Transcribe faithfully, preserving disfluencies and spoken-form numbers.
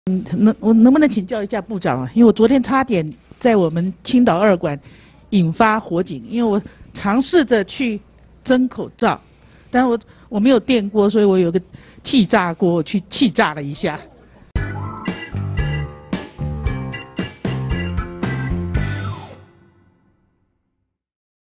嗯，能我能不能请教一下部长啊？因为我昨天差点在我们青岛二馆引发火警，因为我尝试着去蒸口罩，但我我没有电锅，所以我有个气炸锅去气炸了一下。